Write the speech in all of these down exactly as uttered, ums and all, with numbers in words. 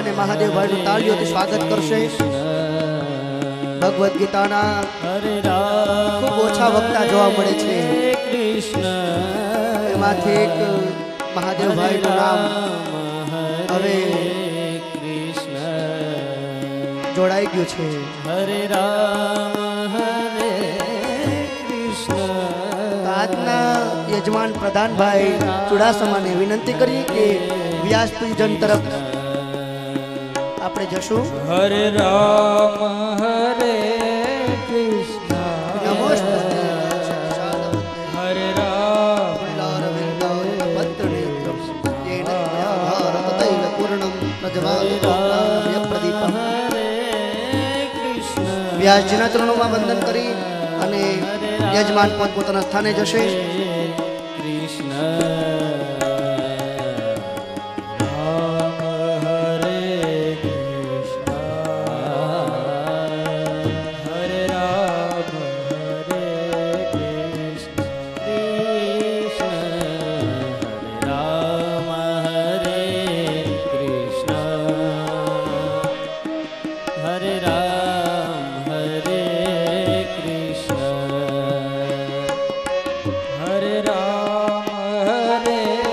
અને મહાદેવભાઈ નું તાળીઓથી સ્વાગત કરશે। ભગવદ ગીતાના ખૂબ ઓછા વક્તા જોવા મળે છે, એમાંથી એક મહાદેવભાઈ નું નામ હવે જોડાઈ ગયું છે। હરે રામ હરે કૃષ્ણ। આજના યજમાન પ્રધાનભાઈ ચુડાસમાને વિનંતી કરી કે વ્યાસ પૂજન તરફ આપણે જશું। હરે રામ હરે કૃષ્ણ। હરે રામ વ્યાસજીના ચરણોમાં વંદન કરી અને યજમાન પોતપોતાના સ્થાને જશે। હરે રામ હરે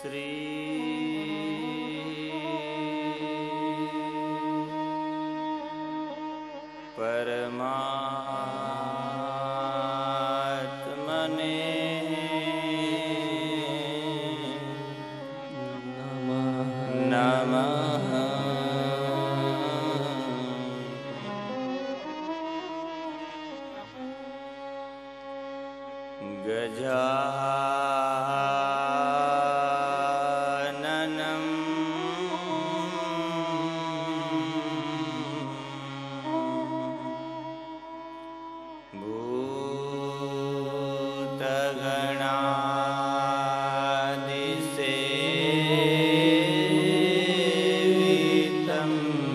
श्री परमात्मने नमः। गजाननं भूतगणादिसेवितं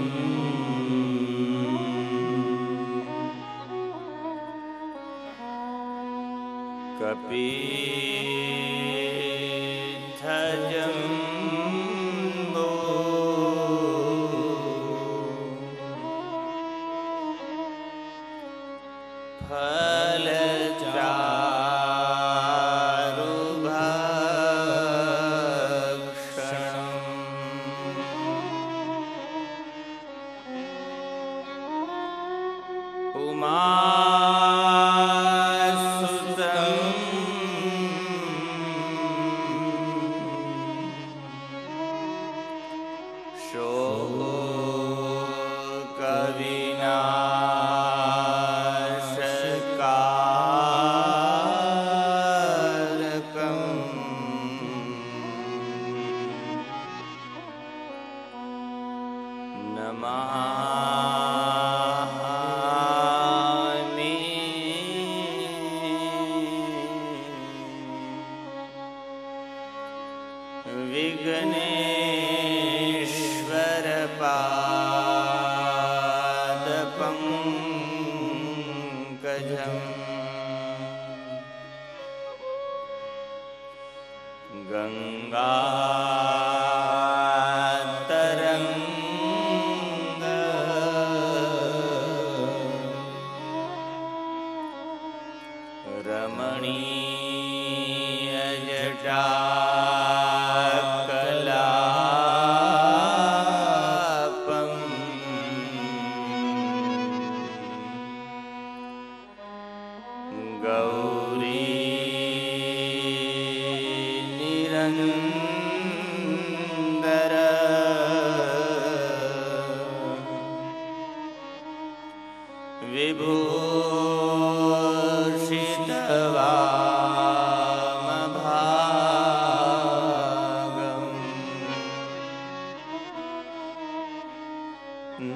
कपीथजम्बो फलचारुभक्षणम् उमासुतं शोकविनाशकारकम् नमामि। विघ्नेश्वर पादपङ्कजम् गङ्गातरङ्ग रमणीयजटाकलापम् गौरी निरन्दर विभूषितवामभागम्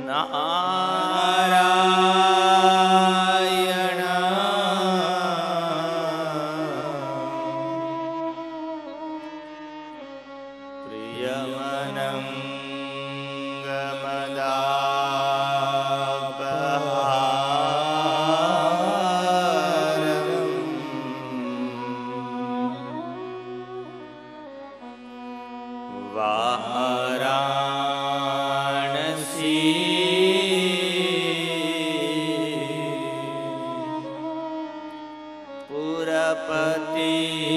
नारायण प्रियमनङ्गमदापहारम् वाराणसी पुरपति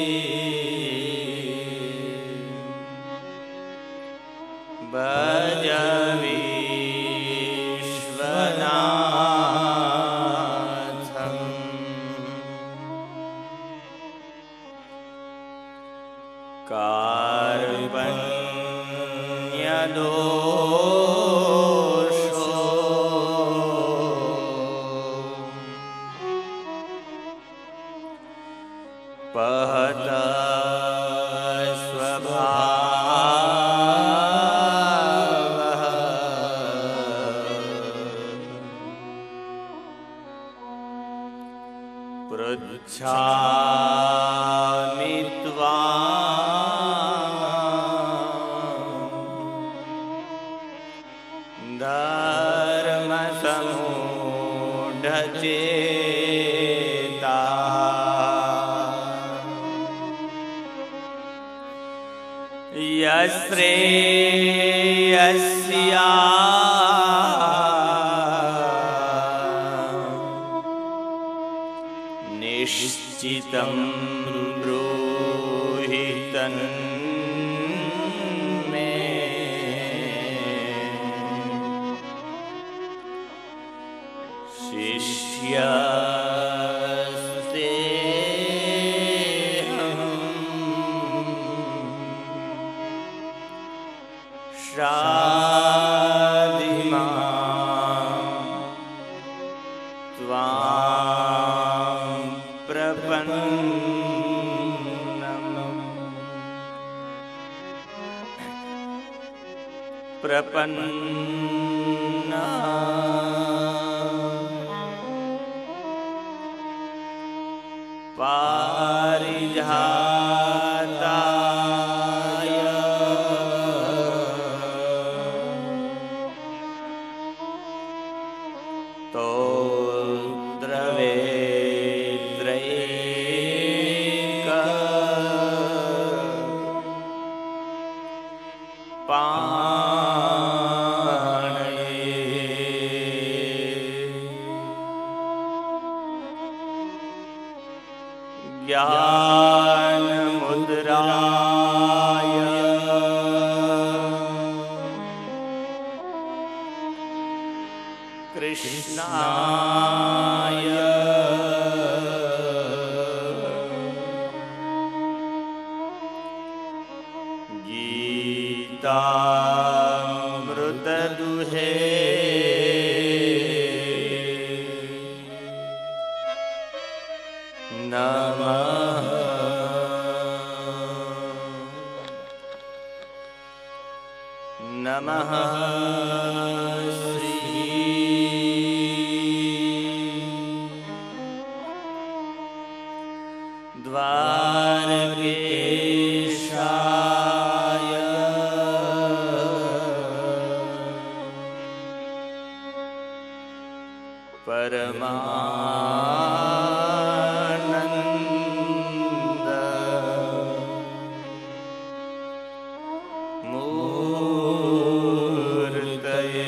भज विश्वनाथम् कार्पण्यदोषो पहत स्वभावः पृच्छामि त्वाम् धर्मसमूढचेता यश्रेयस्या निश्चितं ब्रूहि तन्मे प्रपन्नम् प्रपन्ना पारिजाताय स्तोत्रवेत्रैक ज्ञानमुद्राय कृष्णाय गीतामृतदुहे नमः। नमः श्री द्वारकेशाय परमानंद मूर्तये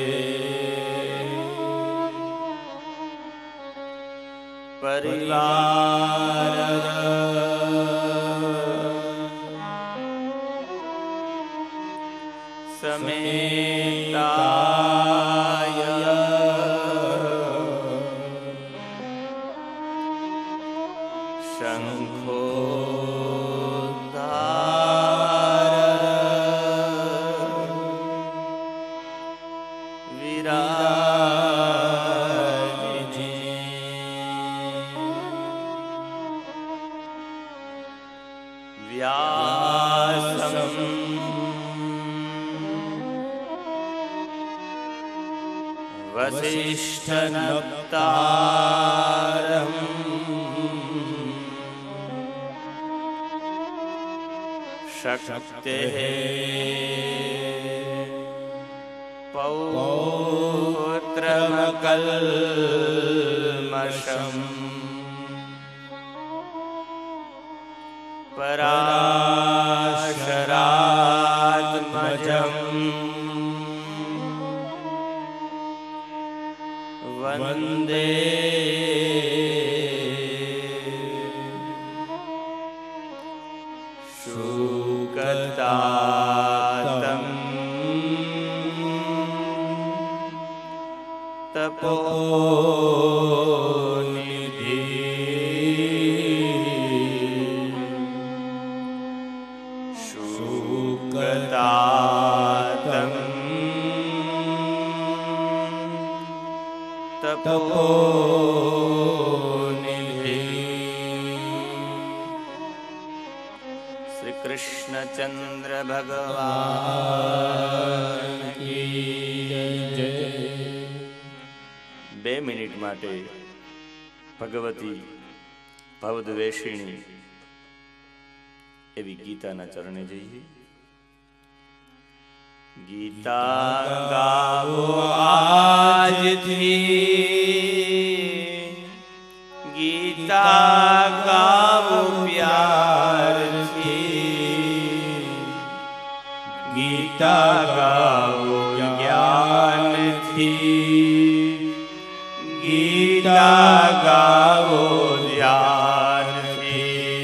परिवार समेताय शंखोद्धार विराजिने व्यासं वसिष्ठनप्तारम् शक्तेः पौत्रमकल्मषम् पराशरात्मजम् वन्दे शुकतातम् तपोनिधि शुकतातम् तपोनिधि। श्री कृष्णचंद्र भगवान की जय। બે મિનિટ માટે ભગવતી ભવદ્વેષિણી એવી ગીતાના ચરણે જઈએ। ગીતા ગાવો આજથી, ગીતા ગાવો પ્યારથી, ગીતા ગાવો જ્ઞાનથી, गीता गावो ध्यानथी,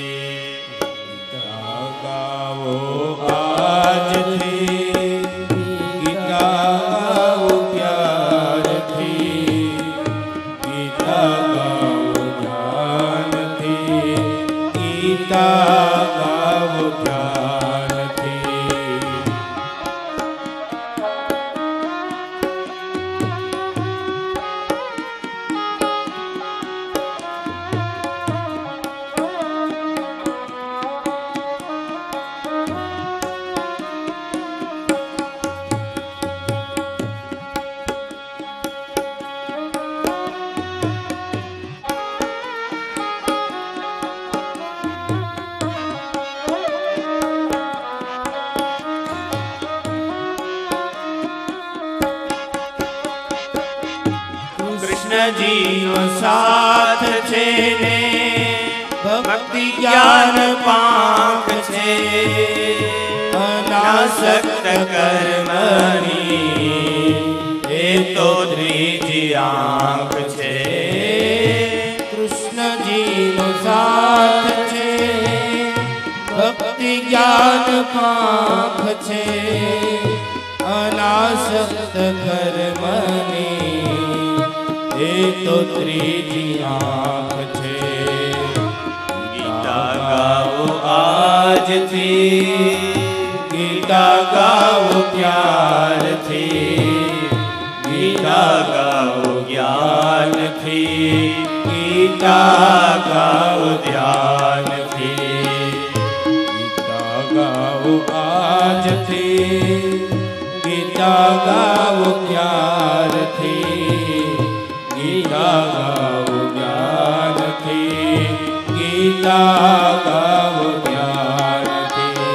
गीता गावो આજથી, ગીતા ગાવો પ્યારથી, ગીતા ગાવો જ્ઞાનથી, ગીતા ગાવો જ્ઞાનથી। કૃષ્ણજીનો સાથ છે ને ભક્તિ જ્ઞાન પાંખ છે અનાસક્ત કર્મની એ તો ત્રીજી આંખ છે કૃષ્ણજીનો સાથ છે ભક્તિ જ્ઞાન પાંખ છે અનાસક્ત કર્મની એ તો ત્રીજી આંખ છે ગીતા ગાઓ આજથી ગીતા ગાઓ પ્યારથી ગીતા ગાઓ જ્ઞાનથી ગીતા ગાઓ ધ્યાનથી ગીતા ગાઓ આજથી ગીતા ગાઓ પ્યારથી ગીતા ગાઓ જ્ઞાનથી ગીતા ગાઓ જ્ઞાનથી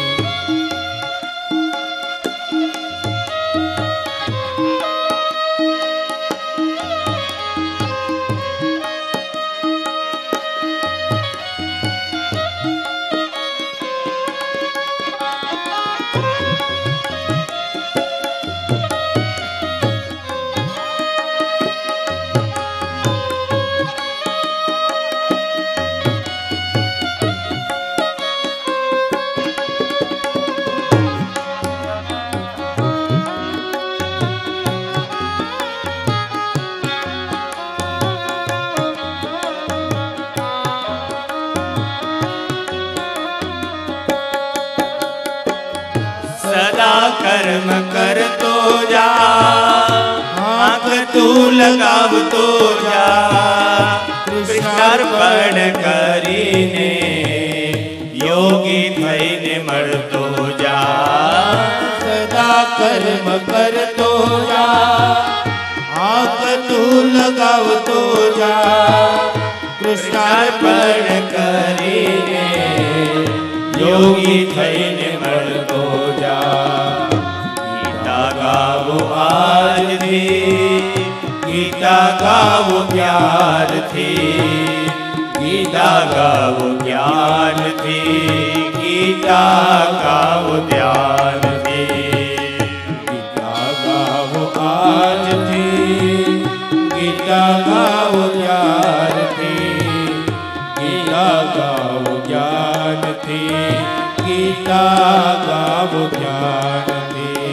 કર્મ કરતો જા આંખ તું લગાવતો જા કૃષ્ણાર્પણ કરીને યોગી થઈને મળતો જા સદા કર્મ કરતો જા આંખ તું લગાવતો જા કૃષ્ણાર્પણ કરીને યોગી થઈને મળતો જા ગીતા ગાવો આજથી ગીતા ગાવો પ્યારથી ગીતા ગાવો જ્ઞાનથી ગીતા ગાવો ધ્યાનથી ગીતા ગાવો આજથી ગીતા ગાવો પ્યારથી ગીતા ગાવો જ્ઞાનથી ગીતા ગાવો જ્ઞાનથી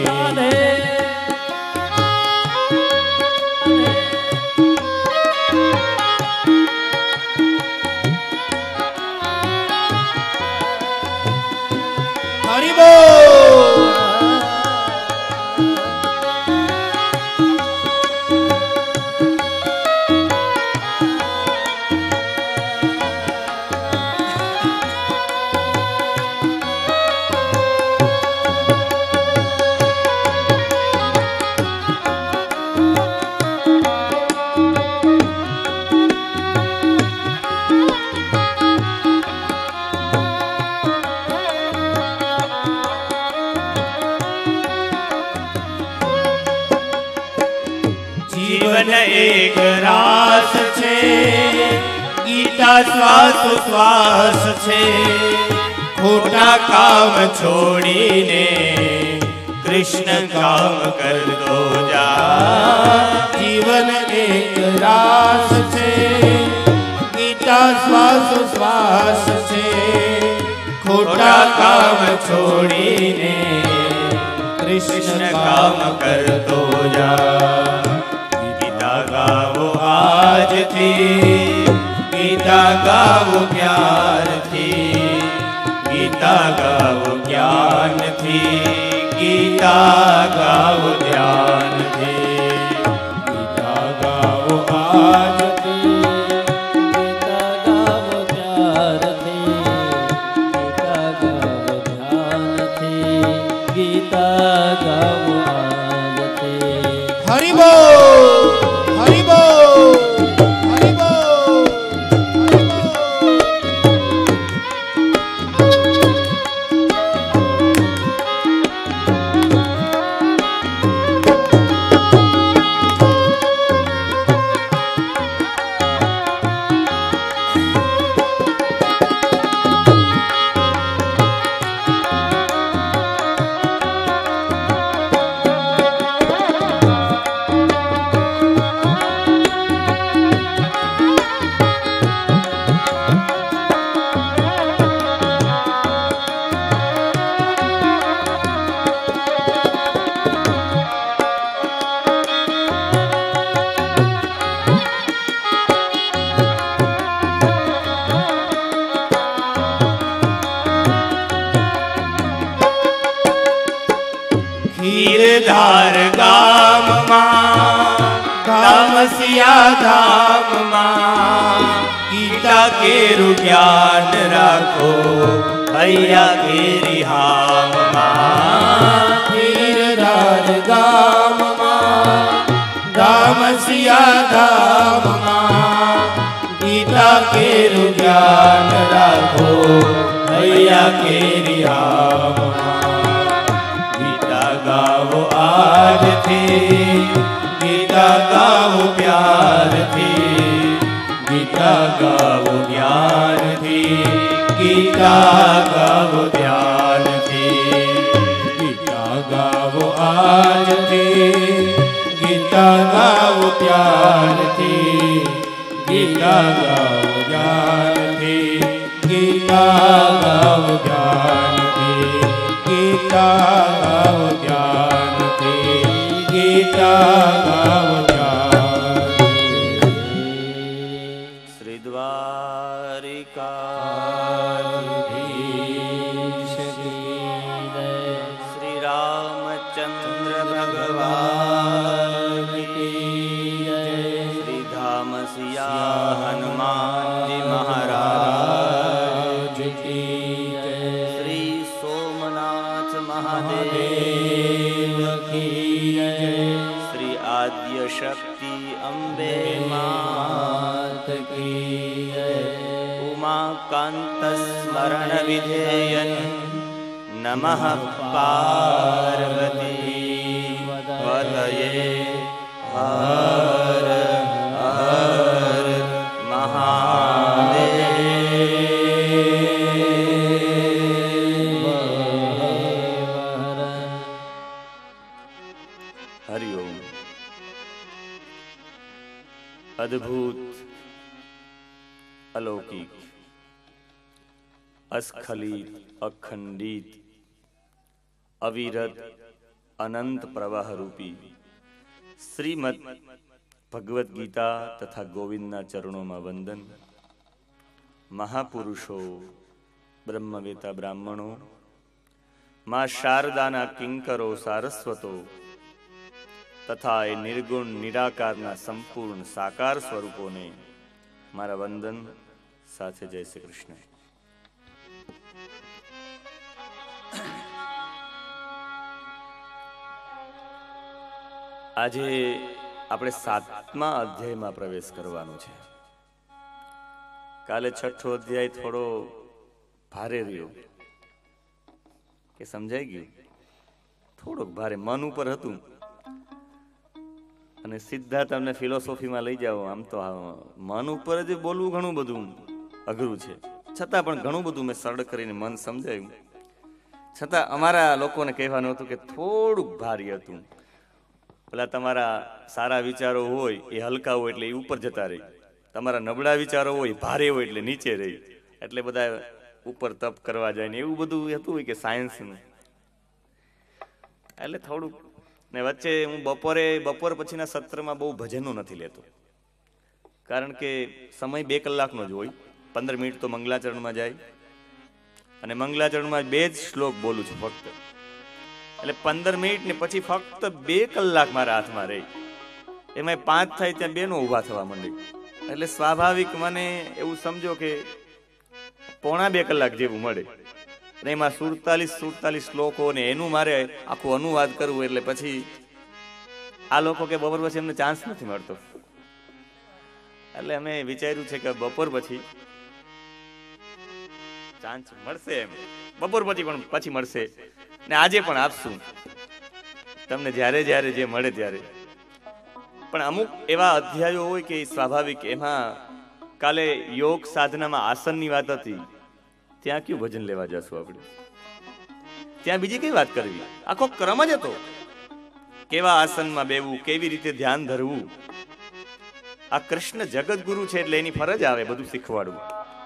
હરિ બોલ જીવન એક રાસ છે ગીતા શ્વાસ શ્વાસ છે ખોટા કામ છોડીને કૃષ્ણ કામ કરતો જા જીવન એક રાસ છે ગીતા શ્વાસ શ્વાસ છે ખોટા કામ છોડીને કૃષ્ણ કામ કરતો જા ગીતા ગાવો આજથી ગીતા ગાવો પ્યારથી ગીતા ગાવો જ્ઞાનથી ગીતા ગાવો ધ્યાનથી ગીતા ગાવો આજથી ગીતા ગાવો પ્યારથી ગીતા ગાવો ધ્યાનથી ગીતા ગાવો આજથી હરિ બોલ હરિ બોલ હરિ બોલ હરિ બોલ સિયા ધામમાં ગીતા કેરું જ્ઞાન રાખો ભૈયા કેરી હામમાં ગિરરાજ ગામમાં ધામ સિયા ધામમાં ગીતા કેરું જ્ઞાન રાખો ભૈયા કેરી હામમાં ગીતા ગાવો આજથી ગીતા ગાવો પ્યારથી ગીતા ગાવો જ્ઞાનથી ગીતા ગાવો ધ્યાનથી ગીતા ગાવો આજથી ગીતા ગાવો પ્યારથી ગીતા ગાવો જ્ઞાનથી ગીતા ગાવો જ્ઞાનથી ગીતા ગાવો જ્ઞાનથી ગીતા ગાવો જ્ઞાનથી શ્રી દ્વારિકાધીશ શ્રી રામચંદ્ર ભગવાન કી જય શ્રી ધામ સિયા હનુમાનજી મહારાજ કી જય શ્રી સોમનાથ મહાદેવ કી જય શ્રી આદ્ય શક્તિ અંબે માત કી જય ઉમાકાંત સ્મરણ વિધેયન નમઃ પાર્વતી વદયે હર હર મહાદેવ. હરિઓમ. અદ્ભુત, અલૌકિક, અસ્ખલિત, અખંડિત, અવિરત, અનંત પ્રવાહ રૂપી શ્રીમદ ભગવદ્ ગીતા તથા ગોવિંદના ચરણોમાં વંદન. મહાપુરુષો, બ્રહ્મવેતા બ્રાહ્મણો, મા શારદાના કિંકરો સારસ્વતો તથા એ નિર્ગુણ નિરાકારના સંપૂર્ણ સાકાર સ્વરૂપોને મારા વંદન સાથે જય શ્રી કૃષ્ણ. આજે આપણે સાતમા અધ્યાયમાં પ્રવેશ કરવાનો છે. કાલે છઠ્ઠો અધ્યાય થોડો ભારે રહ્યો, કે સમજાઈ ગયું? થોડોક ભારે મન ઉપર હતું અને સીધા તમને ફિલોસોફીમાં લઈ જાઓ. આમ તો મન ઉપર જ બોલવું ઘણું બધું અઘરું છે, છતાં પણ ઘણું બધું મેં સરળ કરીને મન સમજાયું. છતાં અમારા લોકોને કહેવાનું હતું કે થોડુંક ભારી હતું. પેલા તમારા સારા વિચારો હોય એ હલકા હોય એટલે એ ઉપર જતા રહી, તમારા નબળા વિચારો હોય ભારે હોય એટલે નીચે રહી, એટલે બધા ઉપર તપ કરવા જાય ને એવું બધું હતું કે સાયન્સનું. એટલે થોડુંક ને વચ્ચે હું બપોરે બપોર પછીના સત્રમાં બહુ ભજનો નથી લેતો, કારણ કે સમય બે કલાકનો જ હોય. પંદર મિનિટ તો મંગલાચરણમાં જાય અને મંગલાચરણમાં બે જ શ્લોક બોલું છું ફક્ત. એટલે પંદર મિનિટ ને પછી ફક્ત બે કલાક મારા હાથમાં રહી. એમાં પાંચ થાય ત્યાં બેનો ઊભા થવા માંડે, એટલે સ્વાભાવિક મને એવું સમજો કે પોણા બે કલાક જેવું મળે. અને એમાં સુડતાલીસ સુડતાલીસ શ્લોકો ને એનું મારે આખું અનુવાદ કરવું, એટલે પછી આ લોકો કે બપોર પછી એમને ચાન્સ નથી મળતો. એટલે અમે વિચાર્યું છે કે બપોર પછી ચાન્સ મળશે, એમ બપોર પછી પણ પછી મળશે ને આજે પણ આપશું તમને જ્યારે જ્યારે જે મળે ત્યારે. પણ અમુક એવા અધ્યાયો હોય કે સ્વાભાવિક, એમાં કાલે યોગ સાધનામાં આસનની વાત હતી, ત્યાં કયું ભજન લેવા જશું આપણે? ત્યાં બીજી કઈ વાત કરવી? આખો ક્રમ જ હતો. કેવા આસનમાં બેવું, કેવી રીતે ધ્યાન ધરવું. આ કૃષ્ણ જગત ગુરુ છે એટલે એની ફરજ આવે બધું શીખવાડવું.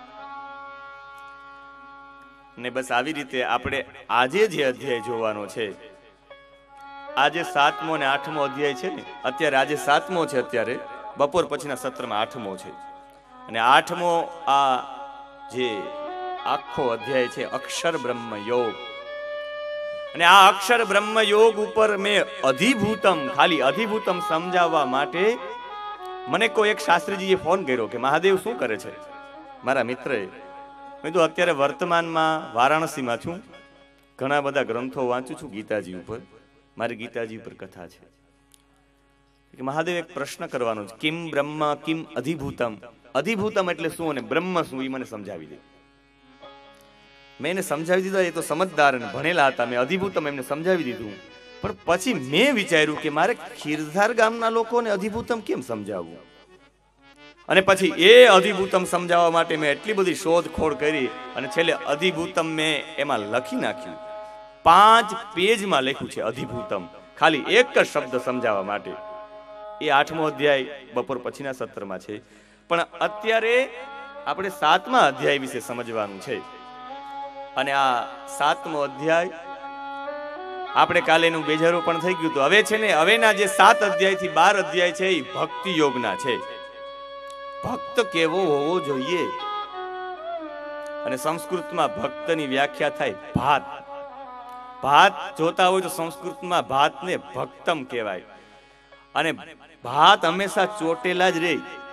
ને બસ આવી રીતે આપણે આજે જે અધ્યાય જોવાનો છે, આજે સાતમો ને આઠમો અધ્યાય છે ને, અત્યારે આજે સાતમો છે, અત્યારે બપોર પછીના સત્રમાં આઠમો છે. અને આઠમો આ જે આખો અધ્યાય છે અક્ષર બ્રહ્મ યોગ. અને આ અક્ષર બ્રહ્મ યોગ ઉપર મેં અધિભૂતમ, ખાલી અધિભૂતમ સમજાવવા માટે મને કોઈ એક શાસ્ત્રીજીએ ફોન કર્યો કે મહાદેવ શું કરે છે, મારા મિત્રએ. મેં તો અત્યારે વર્તમાનમાં વારાણસીમાં છું, ઘણા બધા ગ્રંથો વાંચું છું ગીતાજી ઉપર, મારી ગીતાજી ઉપર કથા છે. કે મહાદેવ એક પ્રશ્ન કરવાનો છે, કિમ બ્રહ્મ કિમ અધિભૂતમ. અધિભૂતમ એટલે શું અને બ્રહ્મ શું એ મને સમજાવી દે. મેં એને સમજાવી દીધા, એ તો સમજદાર અને ભણેલા હતા. મેં અધિભૂતમ એમને સમજાવી દીધું. પણ પછી મેં વિચાર્યું કે મારે ખીરધાર ગામના લોકોને અધિભૂતમ કેમ સમજાવવું. અને પછી એ અધિભૂતમ સમજાવવા માટે મેં એટલી બધી શોધખોળ કરી અને છેલ્લે અધિભૂતમ મેં એમાં લખી નાખ્યું. પાંચ પેજમાં લખ્યું છે અધિભૂતમ, ખાલી એક જ શબ્દ સમજાવવા માટે. એ આઠમો અધ્યાય બપોર પછીના સત્રમાં છે. પણ અત્યારે આપણે સાતમા અધ્યાય વિશે સમજવાનું છે. અને આ સાતમો અધ્યાય આપણે કાલે એનું બેજારું પણ થઈ ગયું હતું. હવે છે ને, હવેના જે સાત અધ્યાય થી બાર અધ્યાય છે એ ભક્તિ યોગના છે. ભક્ત કેવો હોવો જોઈએ. અને સંસ્કૃતમાં ભક્તની વ્યાખ્યા થાય ભાત. ભાત જોતા હોય તો સંસ્કૃતમાં ભાતને ભક્તમ કહેવાય. અને ભાત હંમેશા ચોટેલા જ રહે.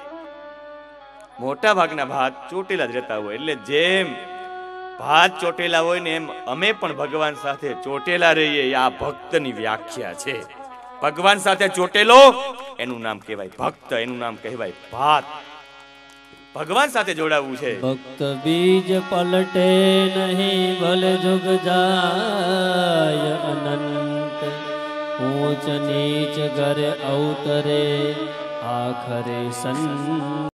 મોટા ભાગના ભાત ચોટેલા જ રહેતા હોય. એટલે જેમ ભાત ચોટેલા હોય ને એમ અમે પણ ભગવાન સાથે ચોટેલા રહીએ. આ ભક્તની વ્યાખ્યા છે. ભગવાન સાથે ચોટેલો એનું નામ કહેવાય ભક્ત, એનું નામ કહેવાય ભાત. ભગવાન સાથે જોડાવવું છે. ભક્ત બીજ પલટે નહીં, ભલે જુગ જાય અનંત. ઊંચ નીચ ઘરે અવતરે, આખરે સંત.